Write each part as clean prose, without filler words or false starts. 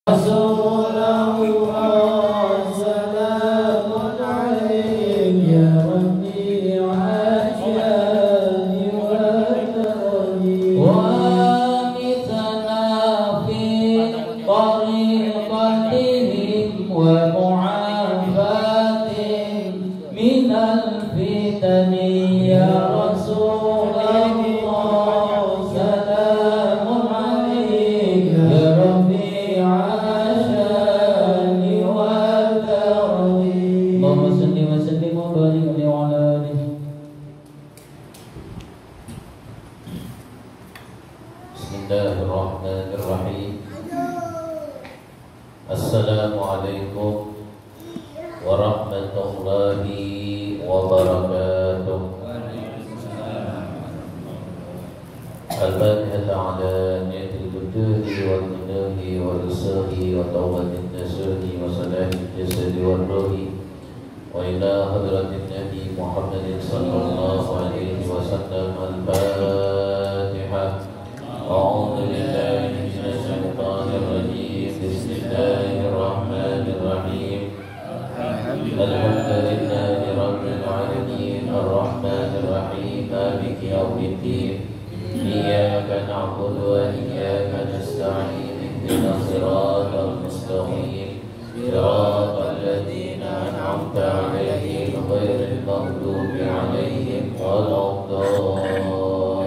Bismillahirrahmanirrahim. Assalamualaikum warahmatullahi wabarakatuh. Al-Fatihah ala niyatil buduhi wal mudahi wal usahi wa tawatin nasuhi wa salahin jasadi wal ruhi wa ila hadratin Nabi Muhammadin sallallahu alaihi wasallam. Al-Fatihah. A'udzu billahi minasy syaithanir rajim. Bismillahirrahmanirrahim. Alhamdulillahi rabbil alamin. Arrahmanir rahim. Maliki yaumiddin. Iyyaka na'budu wa iyyaka nasta'in. Ihdinas siratal mustaqim. Siratal ladzina an'amta 'alaihim ghairil maghdubi 'alaihim waladdallin.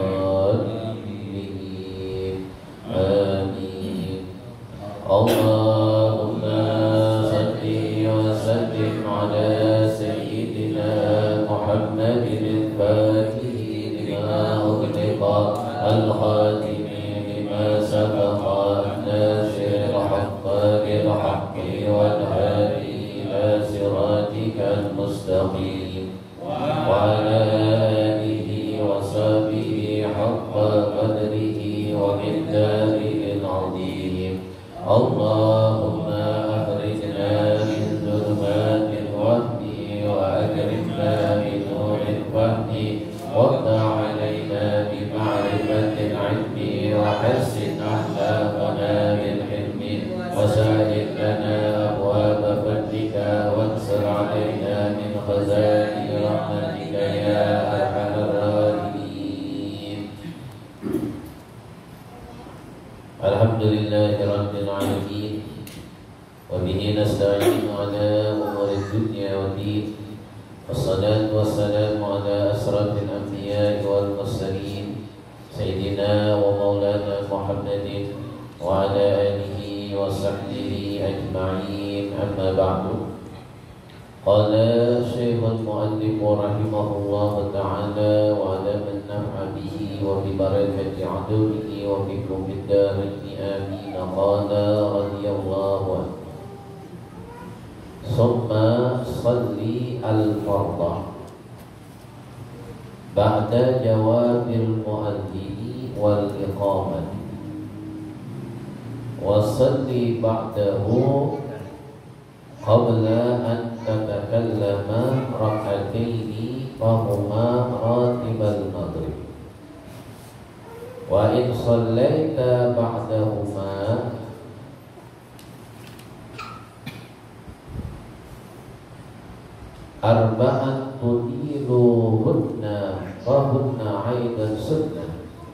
Allahumma salli wa sallim ala sayyidina Muhammadin al-Fatih lima ughliqa al-khatimi lima sabaqa an-nasir al-haqqa bil-haqqi wal-hadi ila siratika al-mustaqim wa ala alihi wa sahbihi haqqa qadrihi wa miqdarihi al-'azim. Allahumma akhrijna min dhulumatil wahmi wa akrimna min nuril fahmi waftah 'alaina bi ma'rifatil 'ilmi wa hassin akhlaqana bil hilmi wa sahhil lana abwaaba fadlika wansur 'alaina min khaza'ini rahmatika ya arhamar rahimin. Alhamdulillahi rabbil alamin wa bihi nasta'inu ala umuri dunya wa din. Wassalatu wassalamu ala asrafil anbiya'i wal mursalin sayyidina wa maulana Muhammadin wa ala alihi wa sahbihi ajma'in. Amma ba'du. Qala Syekhul Mu'allif rahimahullah ta'ala wa ala man naf'a bihi wa bi barakati 'adulihi wa bikum bid-darin amin. Qala radiyallahu anhu. Summa salli al-fardha ba'da jawabil mu'adhdhini wal iqamah wa salli ba'dahu qabla an tatakallama rak'ataini fahuma ratibal maghrib wa in sallaita ba'dahuma arba'an tudiluhunna fahunna aidan sunnah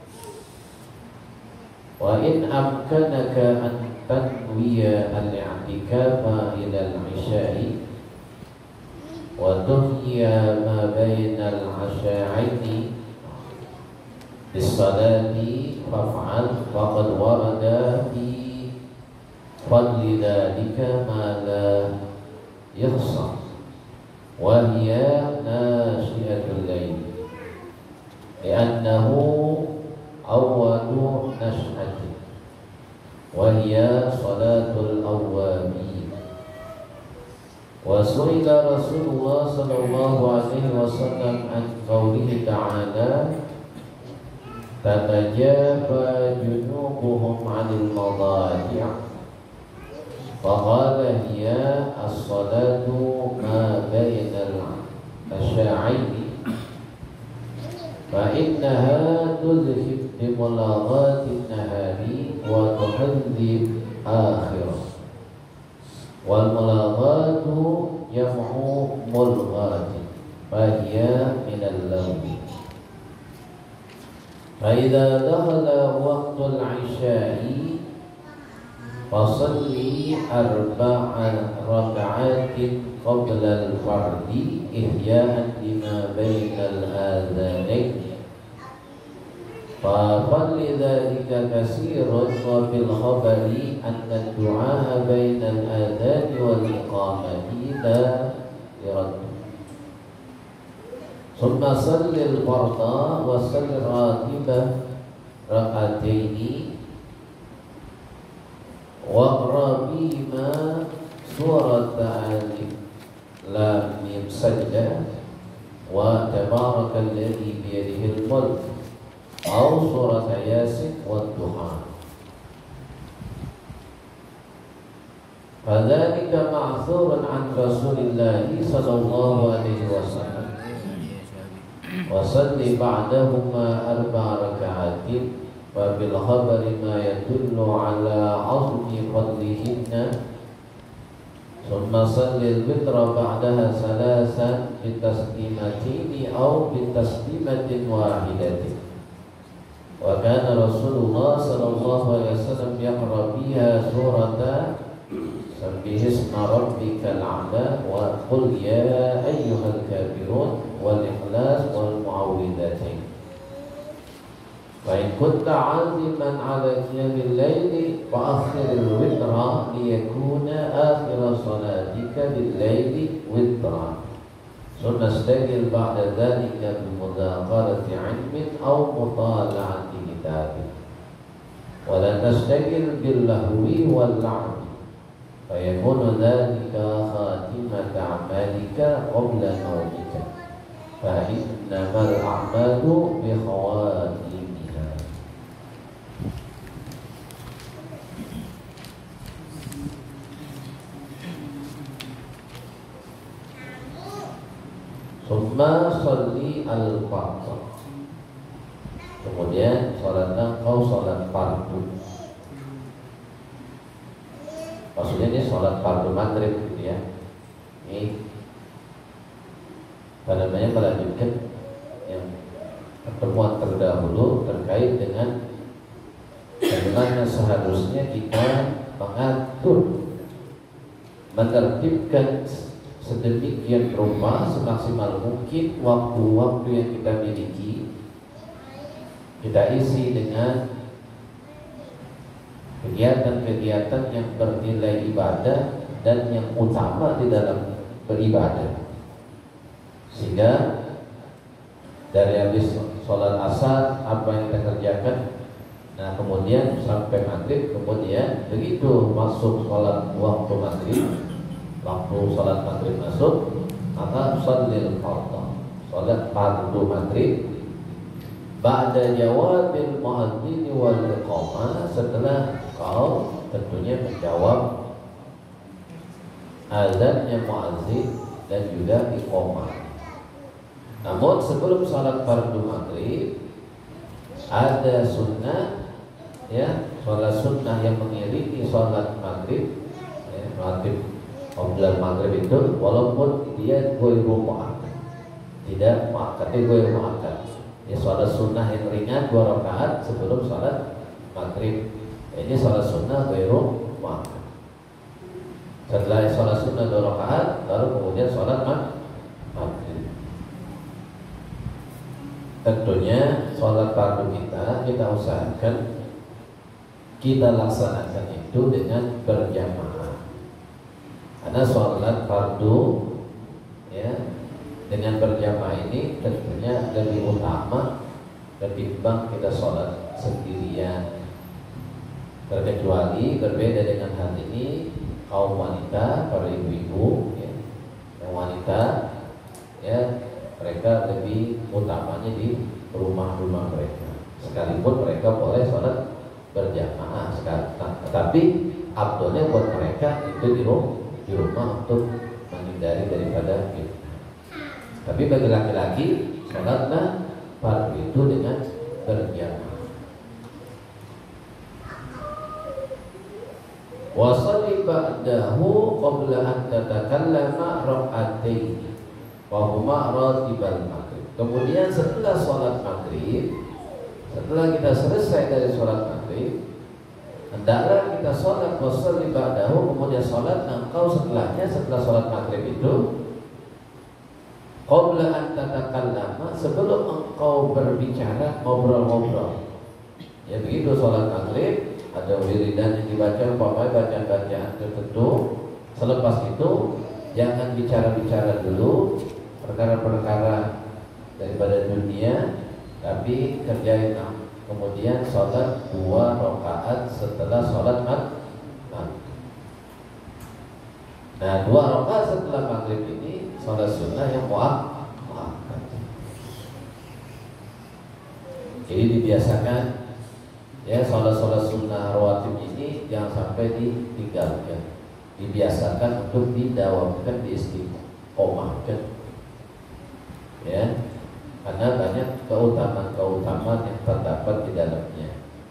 wa in amkanaka an tanwiya al-i'tikafa ila al-'isha'i wa tuhya ma bayna al-'asha'aini bis-salati faf'al faqad warada fi fadli dhalika ma la yuhsa wa hiya nashi'atul layl li'annahu awwalu nash'ati wa hiya salatul awwabin. Wa su'ila Rasulullah sallallahu alaihi wasallam an qawlihi ta'ala tatajafa junubuhum 'anil madaji' faqala hiya as-salatu ma bainal asha'aini fa innaha tudhib bi mulaghatin nahari wa tuhadhib akhirah. wal mulaghatu jam'u mulghatin fahiya minal lagwi. Fa idza dakhala waqtul 'isya'i fasalli arba'a raka'atin qabla al-fardi ihya'an lima bainal adhanain. فَفَلِّ ذَلِكَ كَثِيرٌ وَفِي الْخَبَرِ أَنَّ الدُّعَاءَ بَيْنَ الْأَذَانِ وَالْإِقَامَةِ لَا يُرَدُّ. ثُمَّ صَلِّ الْفَرْضَ وَصَلِّ الرَّاتِبَ رَكْعَتَيْنِ وَاقْرَأْ بِهِمَا سُورَةَ أَلِف لام ميم سجدة وتبارك الذي بيده الملك أو سورة ياسين والضحى. فذلك معثور عن رسول الله صلى الله عليه وسلم. وصل بعدهما 4 ركعات وفي الخبر ما يدل على عظم فضلهن. ثم صل الوتر بعدها 3 بتسليمتين أو بتسليمة واحدة. وكان رسول الله صلى الله عليه وسلم يقرأ فيها سورة سبح اسم ربك الأعلى وقل يا أيها الكافرون والإخلاص والمعوذتين. فإن كنت عازما على قيام الليل فأخر الوتر ليكون آخر صلاتك بالليل وترا. ثم استجل بعد ذلك بمذاكرة علم أو مطالعة كتاب. ولا تستجل باللهو واللعب فيكون ذلك خاتمة أعمالك قبل نومك. فإنما الأعمال بخواتيمها. Summa sholli al-fardh. Kemudian sholatlah kau sholat fardu. Maksudnya ini sholat fardu maghrib gitu ya. Ini pada namanya melanjutkan yang pertemuan terdahulu terkait dengan bagaimana seharusnya kita mengatur, menertibkan sedemikian rupa semaksimal mungkin waktu-waktu yang kita miliki kita isi dengan kegiatan-kegiatan yang bernilai ibadah dan yang utama di dalam beribadah, sehingga dari habis sholat asar apa yang kita kerjakan, nah kemudian sampai maghrib, kemudian begitu masuk sholat waktu maghrib, waktu sholat maghrib masuk, maka sholil fardhu, sholat fardu maghrib ba'da jawabil muadzin wal iqamah, setelah kau tentunya menjawab azannya muadzin dan juga iqamah. Namun sebelum sholat fardu maghrib ada sunnah, ya, sholat sunnah yang mengiringi sholat maghrib, ya, maghrib qabla maghrib itu walaupun dia ghairu muakkad, tidak muakkadnya ghairu muakkad, ya, sholat sunnah yang ringan 2 rakaat sebelum sholat maghrib. Ini sholat sunnah ghairu muakkad. Setelah sholat sunnah 2 rakaat lalu kemudian sholat maghrib. Tentunya sholat fardu kita usahakan kita laksanakan itu dengan berjamaah. Karena sholat fardu, ya, dengan berjamaah ini tentunya lebih utama ketimbang kita sholat sendirian. Terkecuali berbeda dengan hal ini kaum wanita, para ibu-ibu, ya, yang wanita, ya, mereka lebih utamanya di rumah-rumah mereka. Sekalipun mereka boleh sholat berjamaah sekali, tetapi afdolnya buat mereka itu di rumah untuk menghindari daripada fitnah. Tapi bagi laki-laki sholatlah fardu itu dengan berjamaah. Wa sholli sholli ba'dahu qabla an tatakallama rak'atayn wa huma ratibal maghrib. Kemudian setelah sholat maghrib, setelah kita selesai dari sholat maghrib, hendaklah kita sholat wa sholli ba'dahu, kemudian sholat engkau setelahnya, setelah sholat maghrib itu qabla an tatakallama, sebelum engkau berbicara, ngobrol-ngobrol. Ya begitu sholat maghrib, ada wiridan yang dibaca, umpamanya bacaan-bacaan tertentu. Selepas itu jangan bicara-bicara dulu perkara-perkara daripada dunia, tapi kerjain. Kemudian sholat 2 rakaat setelah sholat maghrib. Nah, 2 rakaat setelah maghrib ini sholat sunnah yang muakkad. Jadi dibiasakan ya, sholat-sholat sunnah rawatib ini jangan sampai ditinggalkan. Dibiasakan untuk didawamkan, diistiqomahkan. Ya, karena banyak keutamaan-keutamaan yang terdapat di dalamnya.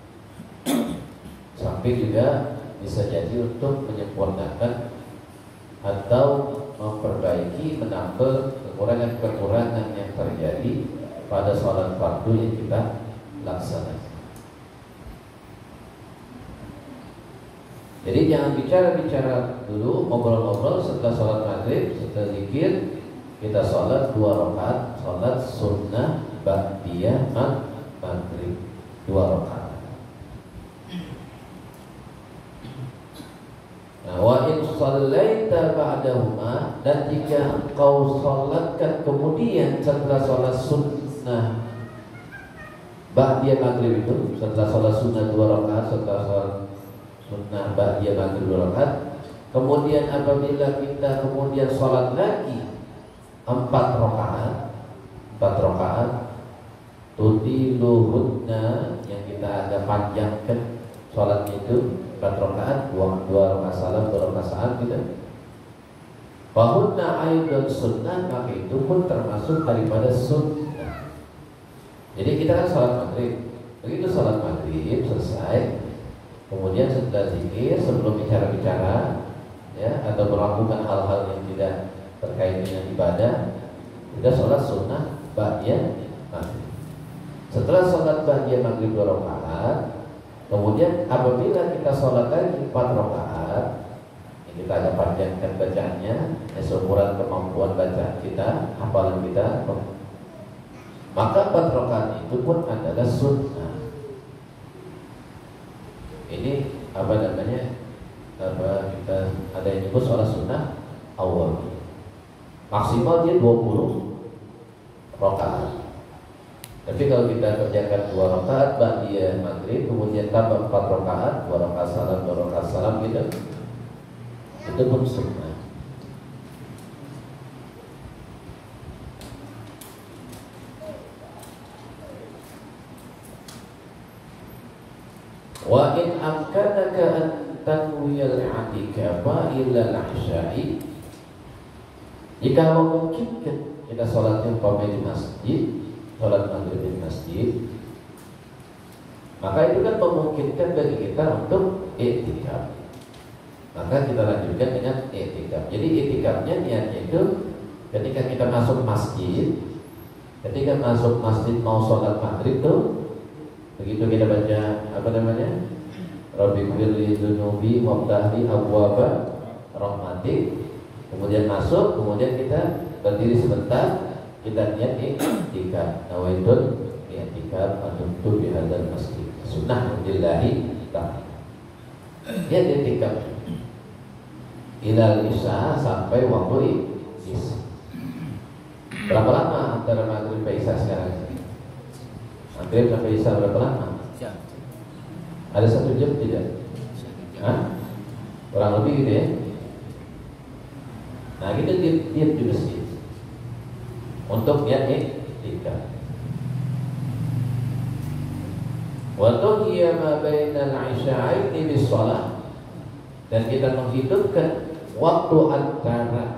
Sampai juga bisa jadi untuk menyempurnakan atau memperbaiki, menambah kekurangan-kekurangan yang terjadi pada sholat fardu yang kita laksanakan. Jadi jangan bicara-bicara dulu, ngobrol-ngobrol. Setelah sholat maghrib, setelah zikir, kita sholat 2 rakaat, sholat sunnah ba'diyah maghrib 2 rakaat. Nah, wa in shallaita ba'dahuma, dan jika engkau sholatkan kemudian setelah sholat sunnah ba'diyah maghrib itu, setelah sholat sunnah 2 rakaat, setelah sholat sunnah ba'diyah maghrib 2 rakaat, kemudian apabila kita kemudian sholat lagi 4 rakaat tutiluhunna, yang kita agak panjangkan sholat itu 4 rakaat, 2 rakaat salam, 2 rakaat salam gitu. Fahunna aidun sunnah, maka itu pun termasuk daripada sunnah. Jadi kita kan sholat maghrib, begitu sholat maghrib selesai, kemudian setelah zikir, sebelum bicara-bicara ya, atau melakukan hal-hal yang tidak terkait dengan ibadah, kita sholat sunnah ba'diyah maghrib. Setelah sholat ba'diyah maghrib 2 rakaat, kemudian apabila kita sholat lagi 4 rakaat, kita agak panjangkan bacaannya, seumuran kemampuan bacaan kita, hafalan kita, maka 4 rakaat itu pun adalah sunnah. Ini apa namanya? Kita ada yang nyebut sholat sunnah awal. Maksimal dia 20 rakaat. Tapi kalau kita kerjakan 2 rakaat ba'diyah maghrib, kemudian tambah 4 rakaat, 2 rakaat salam, 2 rakaat salam gitu, itu pun sunnah. Wa in amkanaka an tanwiyal i'tikaf ila al-'isya'i, jika memungkinkan kita sholatnya umpamanya di masjid, sholat maghrib di masjid, maka itu kan memungkinkan bagi kita untuk i'tikaf. Maka kita lanjutkan dengan i'tikaf. Jadi i'tikafnya niatnya itu ketika kita masuk masjid, ketika masuk masjid mau sholat maghrib tuh, begitu kita baca apa namanya, Rabbi firli dzunubi waftahli abwaba rahmatik, kemudian masuk, kemudian kita berdiri sebentar, kita niat i'tikaf, nawaitun i'tikaf antum bi hadzal masjid sunnah lillahi ta'ala. Dia i'tikaf ilal isya, sampai waktu isya. Berapa lama antara maghrib dan isya sekarang? Maghrib sampai isya berapa lama? Jam. Ada 1 jam tidak? Hah? Kurang lebih gitu ya. Nah kita diam di masjid untuk niat i'tikaf. Wa tuhiya ma bainal 'isha'aini bis shalah, dan kita menghidupkan waktu antara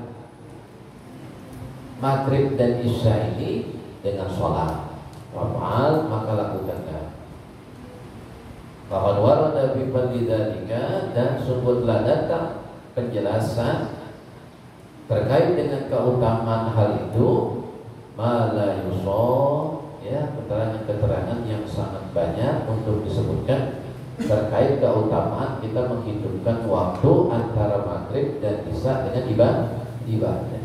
maghrib dan isya ini dengan sholat. Waf'al, maka lakukanlah. Faqad warada bi fadli dzalika, dan sebutlah datang penjelasan terkait dengan keutamaan hal itu, mala yusol, ya, keterangan-keterangan yang sangat banyak untuk disebutkan terkait keutamaan kita menghidupkan waktu antara maghrib dan isya dengan ibadah.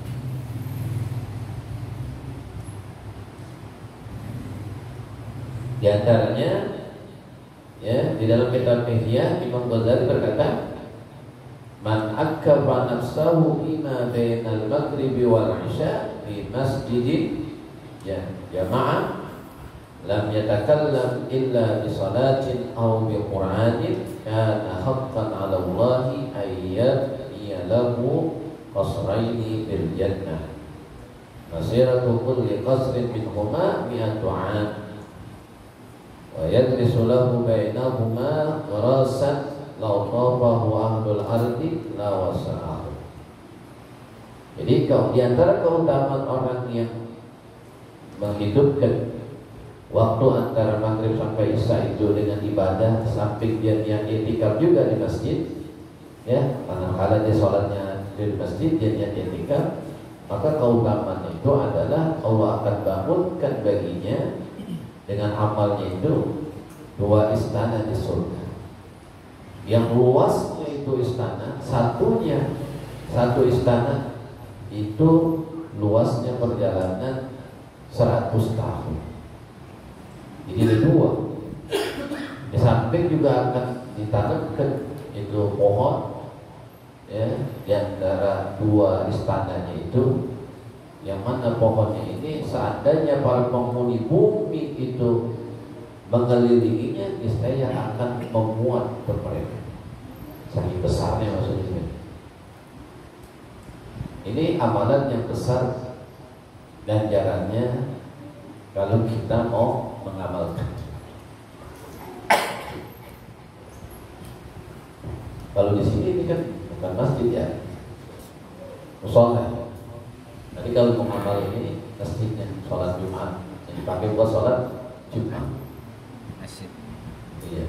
Di antaranya, ya, di dalam kitab Ihya, Imam Ghazali berkata, man akkafa nafsahu bima bainal maghribi wal isya fi masjidin, ya, jama'ah, lam yatakallam illa bi salatin aw bi qur'anin, kana haqqan 'ala Allahi ayyad lahu qasraini bil jannah, masiratu kulli qasrin minhuma mi'atu 'am, wa yadrisu lahu bainahuma gharasan law tafahu ahlul ardi la wasa'ahu. Jadi di antara keutamaan orang yang menghidupkan waktu antara maghrib sampai isya itu dengan ibadah, samping dia yang i'tikaf juga di masjid, ya, manakala dia sholatnya di masjid, dia yang i'tikaf, maka keutamaan itu adalah Allah akan bangunkan baginya dengan amalnya itu 2 istana di surga. Yang luasnya itu istana, satu istana itu luasnya perjalanan 100 tahun. Jadi ada 2. Di samping juga akan ditanamkan itu pohon, ya, di antara 2 istananya itu, yang mana pohonnya ini seandainya para penghuni bumi itu mengelilinginya, niscaya akan memuat mereka. Saking besarnya maksudnya. Ini amalan yang besar ganjarannya kalau kita mau mengamalkan. Kalau di sini ini kan bukan masjid, ya, mushola. Nanti kalau mau ngamal ini masjidnya, sholat Jumat yang dipakai buat sholat Jumat. Masjid. Iya.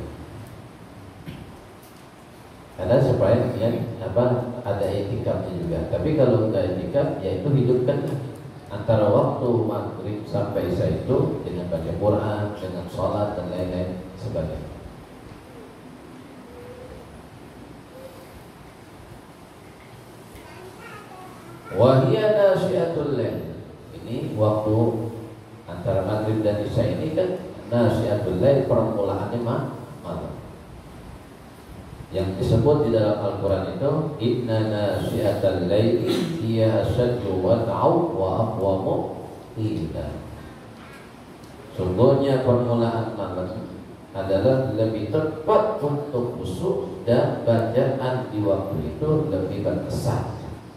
Karena supaya ya, ada etikanya juga. Tapi kalau nggak etika, ya itu hidupkan antara waktu maghrib sampai isya itu dengan baca Quran, dengan sholat dan lain-lain sebagainya. Wahia nasyiatul lail. Ini waktu antara maghrib dan isya ini kan nasyiatul lail, permulaannya malam. Yang disebut di dalam Al-Quran itu, inna nasyiatul lail hiya asyaddu wat'au wa aqwamu qila. Sungguhnya permulaan malam adalah lebih tepat untuk khusyuk dan bacaan di waktu itu lebih berkesan.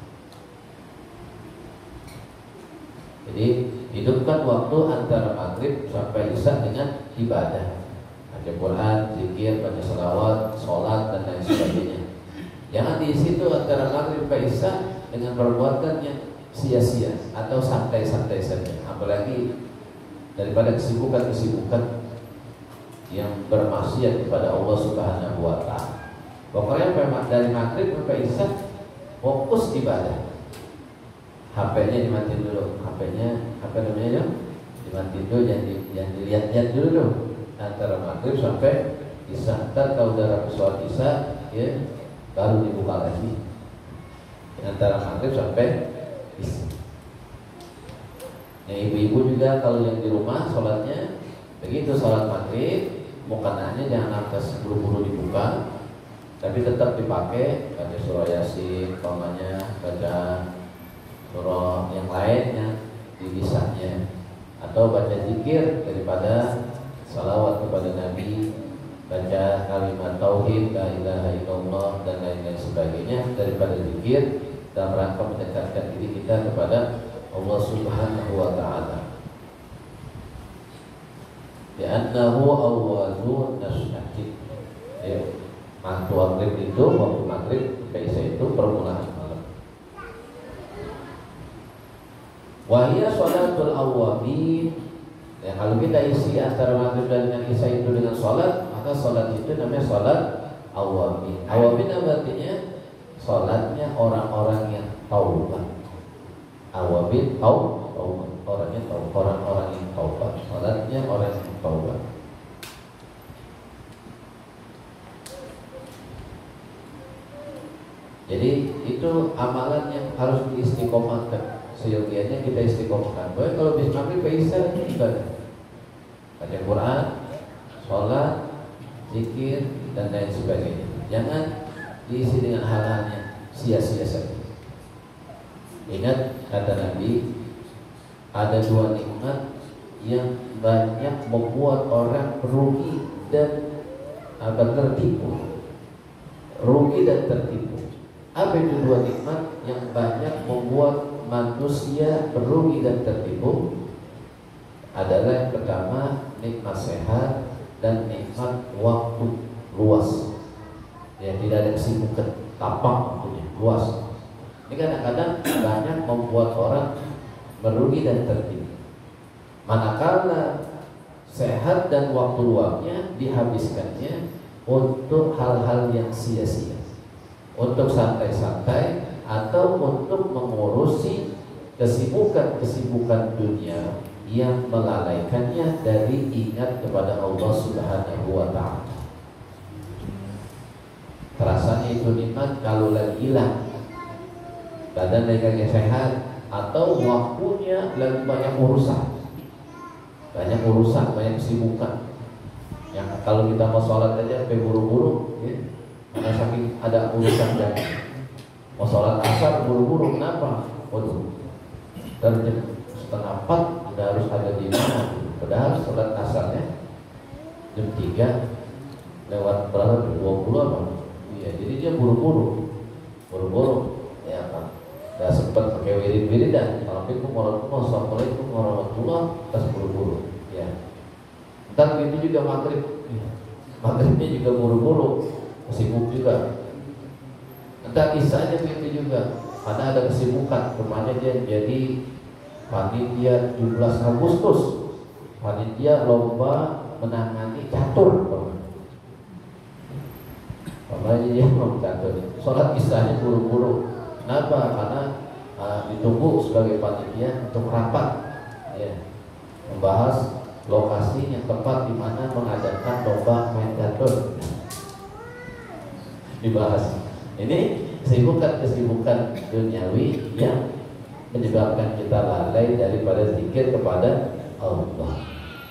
Jadi hidupkan waktu antara maghrib sampai isya dengan ibadah, baca Quran, zikir, baca salawat, sholat dan lain sebagainya. Jangan diisi itu antara maghrib sampai isya dengan perbuatan yang sia-sia atau santai-santai saja. Apalagi daripada kesibukan-kesibukan yang bermaksiat kepada Allah Subhanahu wa Ta'ala. Pokoknya dari maghrib sampai isya fokus ibadah. HP-nya dimatiin dulu, HP-nya apa namanya, dimatiin dulu, jangan dilihat-lihat dulu antara maghrib sampai isya. Ntar kalau udah sholat isya, ya, baru dibuka lagi antara maghrib sampai isya. Nah, ibu-ibu juga kalau yang di rumah sholatnya begitu, sholat maghrib mukananya jangan atas buru-buru dibuka, tapi tetap dipakai baca surah Yasin, umpamanya baca surah yang lainnya di lisannya, atau baca zikir daripada salawat kepada Nabi, baca kalimat tauhid la ilaha illallah dan lain-lain sebagainya daripada zikir dalam rangka mendekatkan diri kita kepada Allah Subhanahu wa Ta'ala. Li'annahu awwalu nasyati. Ya, waktu maghrib itu, waktu maghrib biasa itu permulaan malam. Wahia sholatul awwabin. Ya, kalau kita isi antara maghrib dan isya itu dengan sholat, maka sholat itu namanya sholat awwabin. Awwabin artinya Salatnya orang-orang yang taubat. Awabin taubat. Orangnya taubat. Orang-orang yang taubat. Salatnya orang yang taubat. Jadi itu amalan yang harus diistiqomahkan. Seyogianya kita istiqomahkan. Baik, kalau bis maghrib Isya ibadah, baca Quran, sholat, zikir, dan lain sebagainya. Jangan diisi dengan hal-hal yang sia-sia saja. Ingat kata Nabi, ada dua nikmat yang banyak membuat orang rugi dan tertipu. Rugi dan tertipu. Apa itu dua nikmat yang banyak membuat manusia berugi dan tertipu? Adalah yang pertama, nikmat sehat dan nikmat waktu luas. Ya, tidak ada kesibukan, lapang waktunya, luas. Ini kadang-kadang banyak membuat orang merugi dan tertipu. Manakala sehat dan waktu luangnya dihabiskannya untuk hal-hal yang sia-sia, untuk santai-santai, atau untuk mengurusi kesibukan-kesibukan dunia yang melalaikannya dari ingat kepada Allah Subhanahu wa Ta'ala. Terasanya itu nikmat kalau lagi hilang, badan lagi sehat, atau waktunya lagi banyak urusan, banyak kesibukan. Yang kalau kita mau sholat aja sampai buru-buru, ya, karena saking ada urusan dan mau sholat asar buru-buru. Kenapa? Waduh, jam 3:30 udah harus ada di mana? Padahal sholat asarnya jam 3 lewat berapa? 20 apa? Iya, jadi dia buru-buru. Ya apa? Gak sempat pakai wirid-wiridan. Assalamualaikum warahmatullahi wabarakatuh. Assalamualaikum warahmatullahi wabarakatuh. Terus buru-buru. Ya. Ntar itu juga maghrib. Maghribnya juga buru-buru, sibuk juga. Entah kisahnya begitu juga, karena ada kesibukan. Kemarin dia jadi panitia 17 Agustus, panitia lomba menangani catur. Kemarin dia mau catur. Sholat kisahnya buru-buru. Kenapa? Karena ditunggu sebagai panitia untuk rapat, ya, membahas lokasi yang tepat di mana mengadakan lomba main catur. Dibahas. Ini kesibukan duniawi yang menyebabkan kita lalai daripada zikir kepada Allah.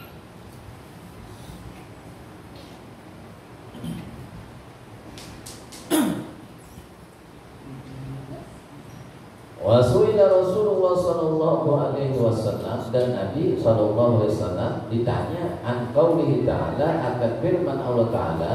Wasuila Rasulullah sallallahu alaihi wasallam, dan Nabi sallallahu alaihi wasallam ditanya an qaulihi ta'ala, akan firman Allah Ta'ala,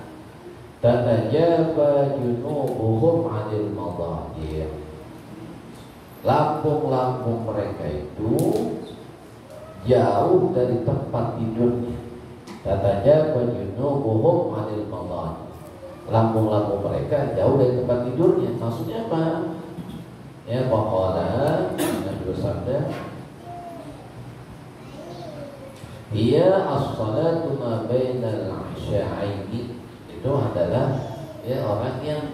tatajaba junubuhum 'anil madajir. Lambung-lambung mereka itu jauh dari tempat tidurnya. Tatajaba junubuhum 'anil madajir. Lambung-lambung mereka jauh dari tempat tidurnya. Maksudnya apa? Ya, pokoknya Nabi bersabda, "Iya as-salatu ma bainal 'isha'aini." Itu adalah ya orang yang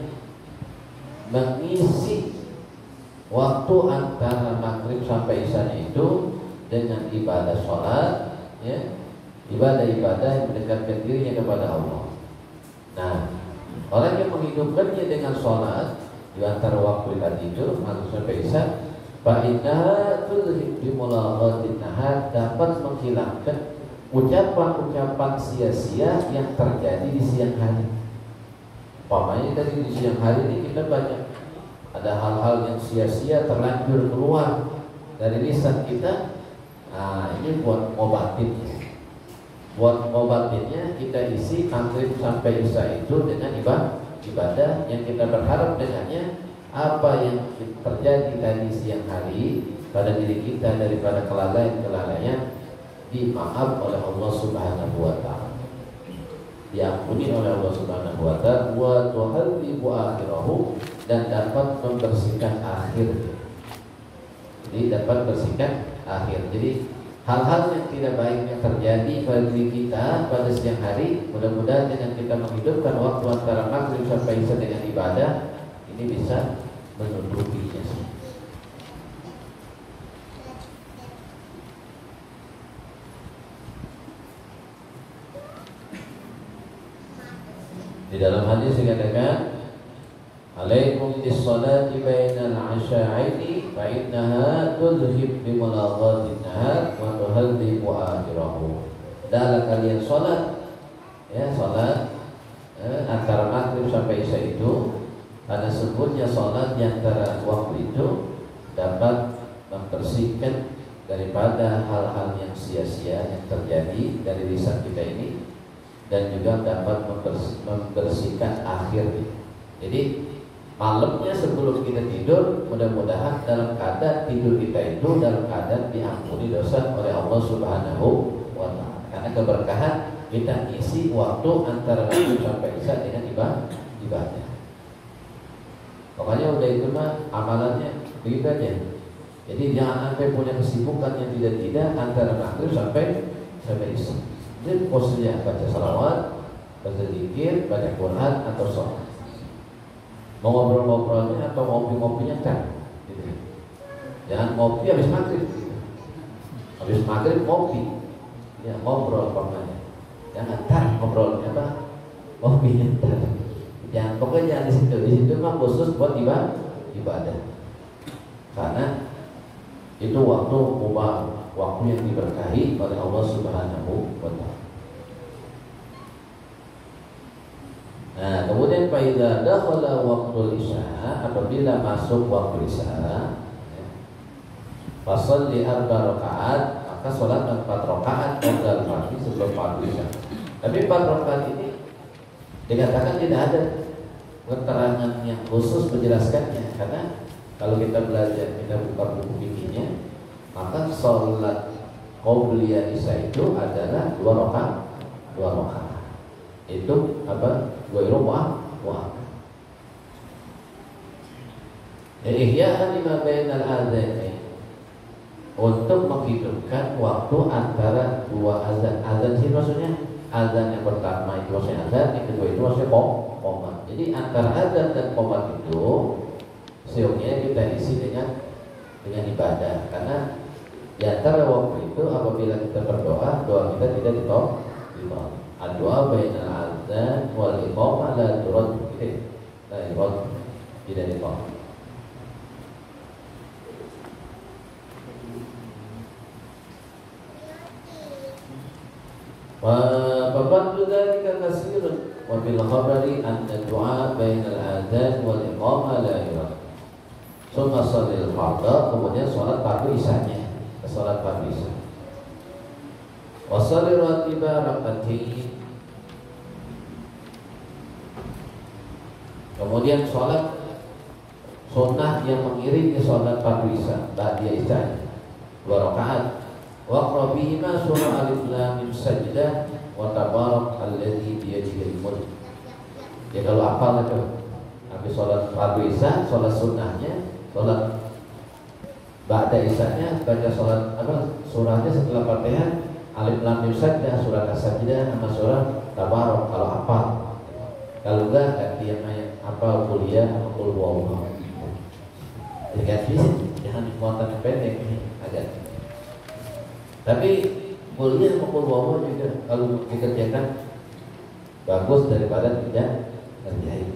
mengisi waktu antara maghrib sampai isya itu dengan ibadah sholat, ya, ibadah-ibadah yang mendekatkan dirinya kepada Allah. Nah, orang yang menghidupkannya dengan sholat di antara waktu tadi itu maghrib sampai isya, fa'innaha tulhib bimulaghatin nahar, dapat menghilangkan ucapan-ucapan sia-sia yang terjadi di siang hari. Umpamanya tadi di siang hari ini kita banyak ada hal-hal yang sia-sia terlanjur keluar dari lisan kita. Nah, ini buat ngobatinnya kita isi maghrib sampai isya itu dengan ibadah yang kita berharap dengannya apa yang terjadi tadi siang hari pada diri kita daripada kelalaian dimaaf oleh Allah Subhanahu wa Ta'ala, diampuni oleh Allah Subhanahu wa Ta'ala, wa tuhallibu akhirahu, dan dapat membersihkan akhir. Jadi dapat bersihkan akhir. Jadi hal-hal yang tidak baik yang terjadi pada diri kita pada siang hari, mudah-mudahan dengan kita menghidupkan waktu antara maghrib sampai isya dengan ibadah, ini bisa menutupinya. Di dalam hadis dikatakan, alaikum bis-salati bainal 'asha'aini fa innaha tudhib bi mulaghatin nahar wa tuhadhibu akhirahu. Dalam kalian salat, ya salat antara maghrib sampai isya itu, karena sebutnya salat di antara waktu itu dapat membersihkan daripada hal-hal yang sia-sia yang terjadi dari lisan kita ini, dan juga dapat membersihkan akhir. Jadi malamnya sebelum kita tidur, mudah-mudahan dalam keadaan tidur kita itu dalam keadaan diampuni dosa oleh Allah Subhanahu wa Ta'ala. Karena keberkahan kita isi waktu antara maghrib sampai isya dengan ibadah. Pokoknya udah itu mah amalannya begitu aja. Jadi jangan sampai punya kesibukan yang tidak antara maghrib sampai isya. Jadi posisinya baca salawat, baca zikir, baca Quran atau sholat. Mau ngobrol-ngobrolnya atau ngopi-ngopinya kan, gitu. Jangan ngopi habis maghrib. Gitu. Habis maghrib ngopi, ya ngobrol pokoknya. Jangan tar ngobrolnya apa? Ngopinya tar. Jangan pokoknya di situ mah khusus buat ibadah. Karena itu waktu mubarak, waktu yang diberkahi oleh Allah Subhanahu wa Ta'ala. Nah, kemudian faida dakhala waqtul isya, apabila masuk waktu isya, fasalli 4 rakaat, maka salat 4 rakaat qabla al-fardhi, sebelum waktu isya. Tapi 4 rakaat ini dikatakan tidak ada keterangan yang khusus menjelaskannya, karena kalau kita belajar, kita buka buku fikihnya, maka salat qabliyah isya itu adalah 2 rakaat. Itu apa? Ihya'an lima bainal adzanain, untuk menghidupkan waktu antara 2 azan. Azan sih maksudnya azan yang pertama itu maksudnya azan, yang kedua itu maksudnya qomat. Jadi antara azan dan qomat itu seyogianya kita isi dengan ibadah. Karena di antara waktu itu apabila kita berdoa, doa kita tidak ditolak. Doa bainal adzan wal iqamah la turad, tidak ditolak. Wa fadlu dzalika katsirun wa bil khabari anna du'a bainal adzan wal iqamah la yurad. Summa shalil fardha, kemudian salat fardu isyanya, salat fardu isya. Wa shalli ratiba rak'atain, kemudian sholat sunnah yang mengiringi sholat fardu isya, ba'da isya 2 rakaat. Waqra bihima surah Alif Lam Mim Sajdah wa tabarak alladzi bi yadihi al-mulk. Ya kalau hafal itu, habis sholat fardu isya, sholat sunnahnya, sholat ba'da isyanya baca sholat apa? Surahnya setelah Fatihah Alif Lam Mim Sajdah, surah As-Sajdah sama surah Tabarak kalau hafal. Kalau enggak ganti yang ayat apa kuliah atau qul huwallahu. Jadi ganti, jangan muatan pendek ini agak. Tapi kuliah atau qul huwallahu juga kalau dikerjakan bagus daripada tidak kerjain.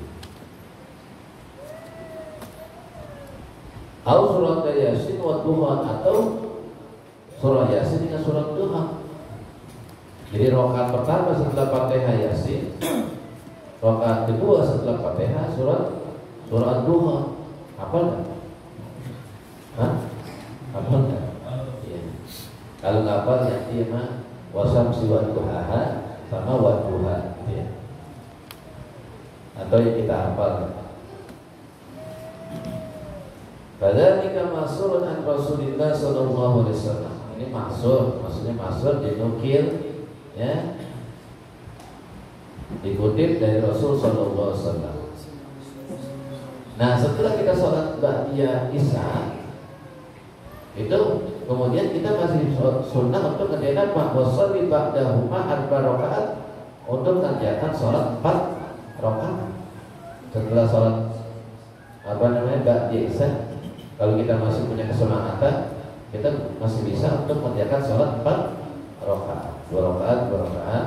Atau surat Yasin wa Duha, atau surah Yasin dengan surat Duha. Jadi rakaat pertama setelah Fatihah Yasin, rakaat kedua setelah Fatihah surat Duha. Apa enggak? Apa enggak? Iya. Kalau enggak hafal nanti mah wasamsi wa duhaha sama wa duha, ya. Atau yang kita hafal. Kadzalika masurun an Rasulillah sallallahu alaihi wasallam. Ini maksudnya dinukil, ya. Dikutip dari Rasul sallallahu alaihi wasallam. Nah, setelah kita sholat ba'diyah isya, itu kemudian kita masih sunnah untuk mengerjakan wassalli ba'dahuma 4 rakaat, untuk mengerjakan sholat 4 rakaat. Setelah sholat ba'da isya, kalau kita masih punya kesemangatan, kita masih bisa untuk mengerjakan sholat 4 rakaat, 2 rakaat, 2 rakaat.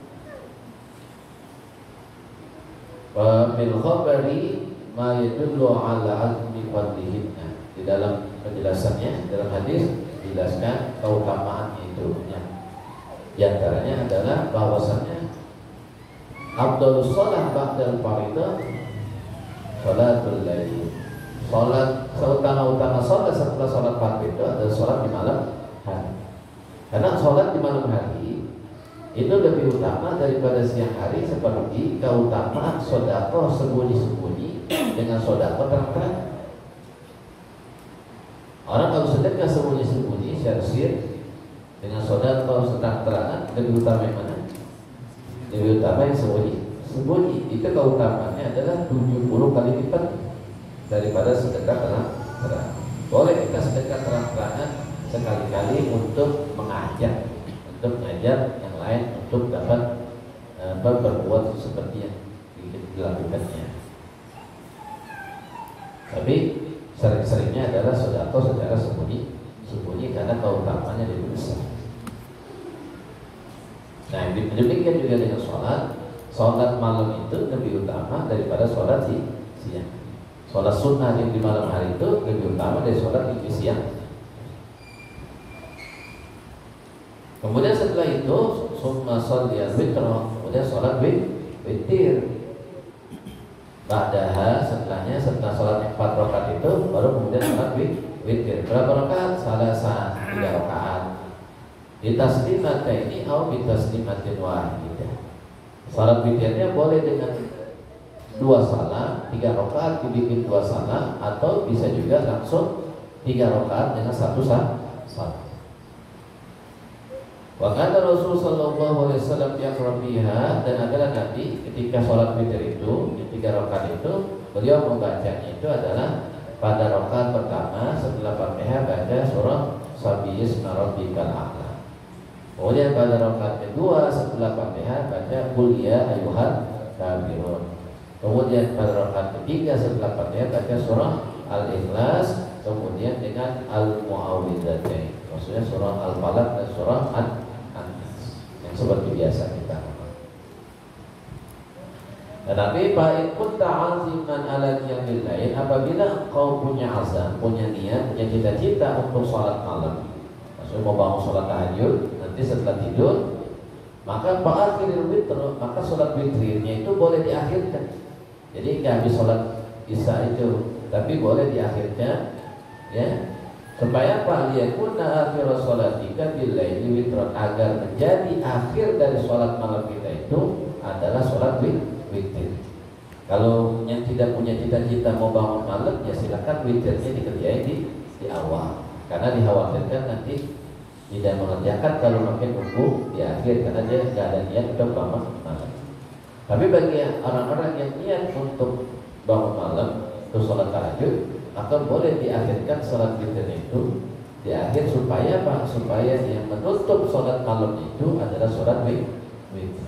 Wa bil khabari ma yadullu ala azmi fadlihinna. Di dalam penjelasannya, dalam hadis dijelaskan keutamaan itu. Di antaranya adalah bahwasannya afdhalus shalah ba'dal fardhah sholatul lail. Sholat seutama-utama sholat setelah sholat fardu itu adalah sholat di malam hari. Karena sholat di malam hari itu lebih utama daripada siang hari, seperti keutamaan sedekah sembunyi-sembunyi dengan sedekah terang-terang. Orang kalau sedekah sembunyi-sembunyi syar-syir dengan sedekah terang-terangan, lebih utama yang mana? Lebih utama yang sembunyi. Itu keutamaannya adalah 70 kali lipat daripada sedekah terang-terang. Boleh kita sedekah terang-terangan sekali-kali untuk mengajak, untuk mengajar yang lain untuk dapat berbuat seperti yang dilakukannya. Tapi sering-seringnya adalah sedekah secara sembunyi karena keutamaannya lebih besar. Nah, demikian juga dengan sholat malam itu lebih utama daripada sholat siang. Sholat sunnah yang di malam hari itu lebih utama dari sholat di siang. Kemudian setelah itu summa sholiyal witr, kemudian sholat witir. Ba'daha, setelah sholat 4 rakaat itu baru kemudian sholat witir. Berapa rakaat? Salasa, 3 rakaat. Bitaslimataini atau bitaslimatin wahidah. Sholat witirnya boleh dengan 2 salam, 3 rakaat dibikin 2 salam, atau bisa juga langsung 3 rakaat dengan 1 salam. Wa kana Rasul sallallahu alaihi wasallam yaqra biha, dan adalah Nabi ketika sholat witir itu di 3 rakaat itu beliau membacanya itu adalah pada rakaat pertama setelah Fatihah baca surah Sabbihasma rabbikal a'la. Kemudian pada rakaat kedua setelah Fatihah baca Qul ya ayyuhal kafirun. Kemudian pada rakaat ketiga setelah Fatihah baca surah Al-Ikhlas, kemudian dengan Al-Mu'awwidzatain, maksudnya surah Al-Falaq dan surah An-Nas yang seperti biasa kita. Tetapi fa'in kunta 'aziman 'ala qiyamil lail, apabila kau punya azam, punya niat, punya cita-cita untuk sholat malam, maksudnya mau bangun sholat tahajud nanti setelah tidur, maka fa'akhiril witr, maka sholat witirnya itu boleh diakhirkan. Jadi nggak habis sholat isya itu, tapi boleh diakhirkan, ya, supaya apa? Liyakuna akhir sholatika bil laili witron, agar menjadi akhir dari sholat malam kita itu adalah sholat witir. Kalau yang tidak punya cita-cita mau bangun malam, ya silakan witirnya dikerjain di awal, karena dikhawatirkan nanti tidak mengerjakan kalau makin nunggu di akhir, karena dia nggak ada niat untuk bangun malam. Tapi bagi orang-orang yang niat untuk bangun malam untuk sholat tahajud, maka boleh diakhirkan sholat witir itu di akhir, supaya apa? Supaya yang menutup sholat malam itu adalah sholat witir.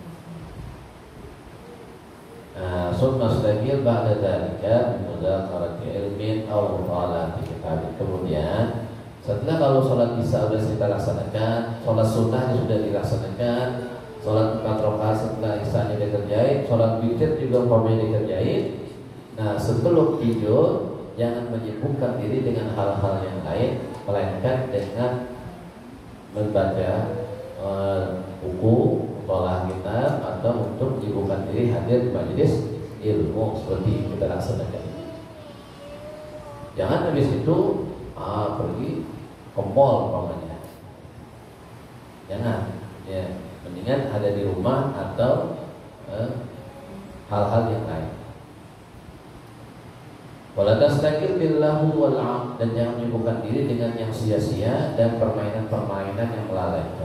Summa stagil ba'da dzalika bi mudzakarati ilmin aw mutalaati kitab. Kemudian setelah kalau sholat isya sudah kita laksanakan, sholat sunnah sudah dilaksanakan, sholat 4 rakaat setelah isya dikerjain, sholat witir juga umpamanya dikerjain. Nah, sebelum tidur jangan menyibukkan diri dengan hal-hal yang lain, melainkan dengan membaca buku, tolah kitab, atau untuk menyibukkan diri hadir di majelis ilmu seperti kita laksanakan. Jangan habis itu pergi ke mall umpamanya. Jangan, ya, mendingan ada di rumah atau hal-hal yang lain. Wala tastakil billahu wal 'am, dan jangan menyibukkan diri dengan yang sia-sia dan permainan-permainan yang melalaikan.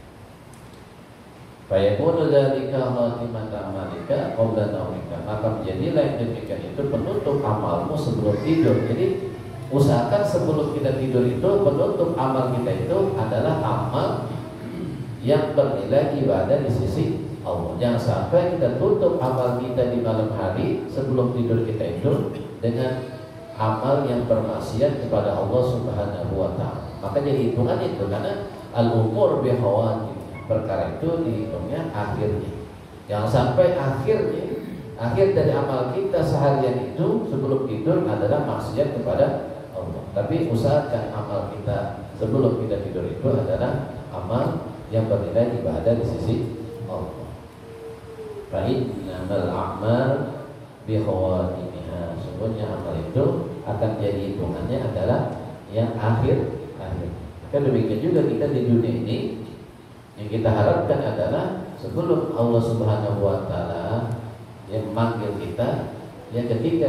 Fayakunu dzalika khatimata amalika qabla naumika, maka menjadilah yang demikian itu penutup amalmu sebelum tidur. Jadi usahakan sebelum kita tidur itu penutup amal kita itu adalah amal yang bernilai ibadah di sisi Allah. Jangan sampai kita tutup amal kita di malam hari sebelum tidur kita itu dengan amal yang bermaksiat kepada Allah Subhanahu wa taala. Maka jadi hitungan itu karena al-umur bihawati, perkara itu dihitungnya akhirnya. Jangan sampai akhir dari amal kita seharian itu sebelum tidur adalah maksiat kepada Allah. Tapi usahakan amal kita sebelum kita tidur itu adalah amal yang bernilai ibadah di sisi Allah. Innamal a'mal bikhawatimiha. Sungguhnya amal itu akan jadi hitungannya adalah yang akhir. Kan demikian juga kita di dunia ini yang kita harapkan adalah sebelum Allah Subhanahu wa taala yang memanggil kita, yang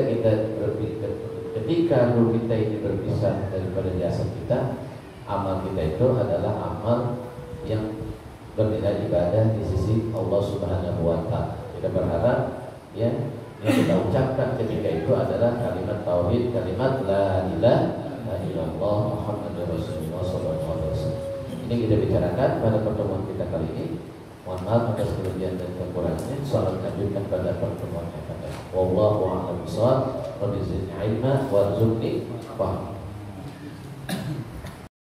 ketika ruh kita ini berpisah daripada jasad kita, amal kita itu adalah amal yang bernilai ibadah di sisi Allah Subhanahu wa taala. Kita berharap ya yang kita ucapkan ketika itu adalah kalimat tauhid, kalimat la ilaha illallah Muhammadur Rasulullah sallallahu alaihi wasallam. Ini kita bicarakan pada pertemuan kita kali ini. Mohon maaf atas kelebihan dan kekurangannya. Salam lanjutkan pada pertemuan yang akan datang. Wallahu a'lam bishawab. Rabbi zidni ilma warzuqni fahma.